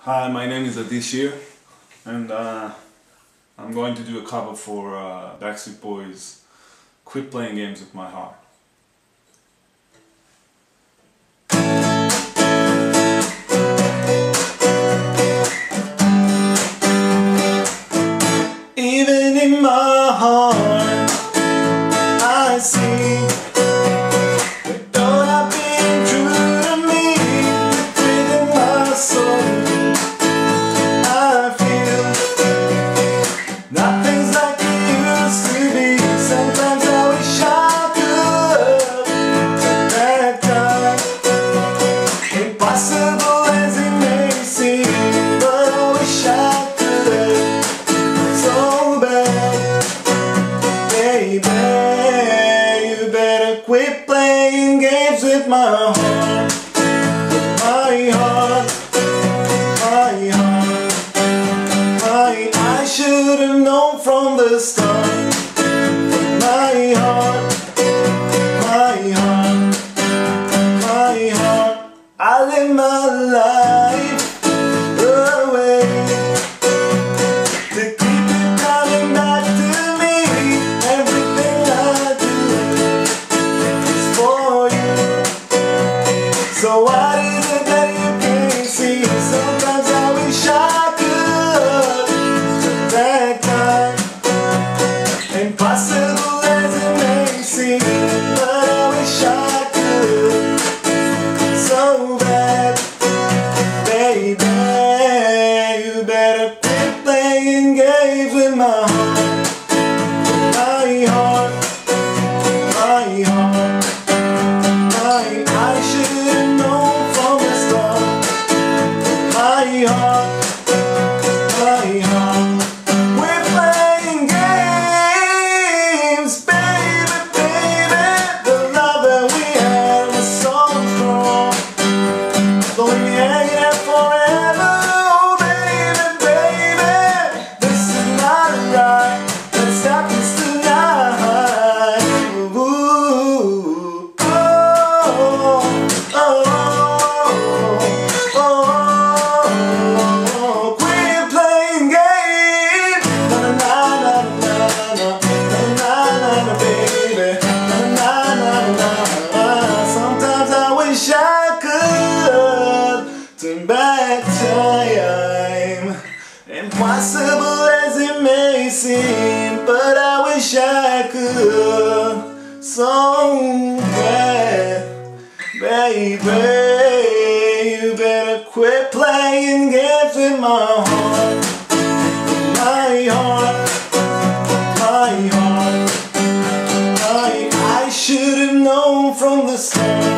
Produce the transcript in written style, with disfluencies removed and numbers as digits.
Hi, my name is Adishir, and I'm going to do a cover for Backstreet Boys' "Quit Playing Games with My Heart." Even in my heart, I see that though I've been true to me, within my soul I feel nothing's like it used to be. Sometimes I wish I could turn back time. Impossible as it may seem, but I wish I could so bad. Baby, you better quit playing games with my heart. My heart, my heart, I should have known from the start. My heart, my heart, my heart, I live my life away to keep it coming back to me. Everything I do is for you. So what is it that you can't see? Sometimes I wish I could turn back time. Impossible as it may seem, but I wish I could so bad. Baby, you better quit playing games with my heart. My heart, my heart, I should have known from the start. My heart, my heart, we're playing games, baby, baby. The love that we had was so strong, but we hang it out forever. Oh, baby, baby, this is not right. Let's stop this tonight. Ooh, oh, oh, oh, quit playing games. Na na na na na na na na na, baby. Na na na na na. Sometimes I wish I could turn back time. Impossible as it may seem, but I wish I could so bad. Baby, you better quit playing games with my heart. My heart, my heart, I should have known from the start.